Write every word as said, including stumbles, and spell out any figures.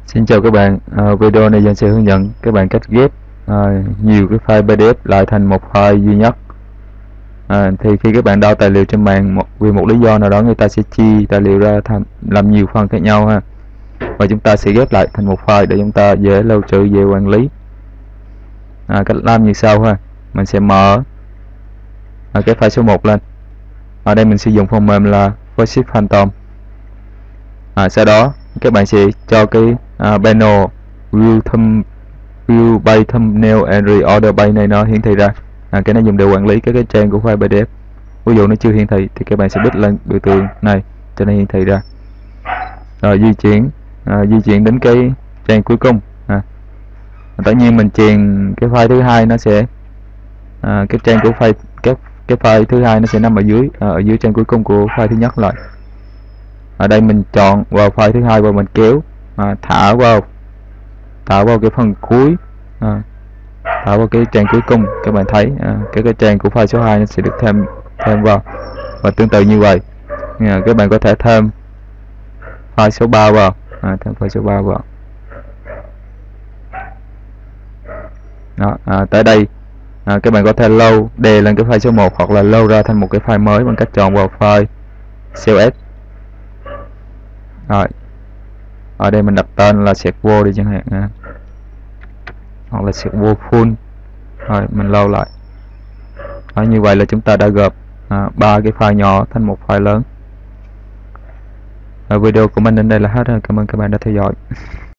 Xin chào các bạn, à, video này Giang sẽ hướng dẫn các bạn cách ghép à, nhiều cái file pê đê ép lại thành một file duy nhất. À, thì khi các bạn download tài liệu trên mạng, một, vì một lý do nào đó người ta sẽ chia tài liệu ra thành làm nhiều phần khác nhau ha, và chúng ta sẽ ghép lại thành một file để chúng ta dễ lưu trữ, dễ quản lý. À, cách làm như sau ha, mình sẽ mở à, cái file số một lên. Ở đây mình sử dụng phần mềm là Worksheet Phantom. À, sau đó các bạn sẽ cho cái uh, panel view thumb view by thumbnail and reorder by này nó hiển thị ra. À, cái này dùng để quản lý các cái trang của file pê đê ép. Ví dụ nó chưa hiển thị thì các bạn sẽ bích lên biểu tượng này cho nó hiển thị ra. Rồi di chuyển à, di chuyển đến cái trang cuối cùng. À, tất nhiên mình truyền cái file thứ hai nó sẽ à, cái trang của file cái cái file thứ hai nó sẽ nằm ở dưới à, ở dưới trang cuối cùng của file thứ nhất lại. Ở đây mình chọn vào file thứ hai và mình kéo à, thả vào thả vào cái phần cuối, à, thả vào cái trang cuối cùng. Các bạn thấy à, cái cái trang của file số hai nó sẽ được thêm thêm vào, và tương tự như vậy à, các bạn có thể thêm file số ba vào, à, thêm file số ba vào. Đó, à, tới đây à, các bạn có thể load đè lên cái file số một hoặc là load ra thành một cái file mới bằng cách chọn vào file cls. Rồi ở đây mình đặt tên là sẹt vô đi chẳng hạn, à, hoặc là sẹt vô full. Rồi mình load lại. Đó, như vậy là chúng ta đã gộp ba à, cái file nhỏ thành một file lớn. Ở video của mình đến đây là hết rồi. Cảm ơn các bạn đã theo dõi.